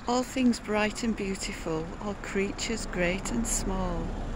All things bright and beautiful, all creatures great and small,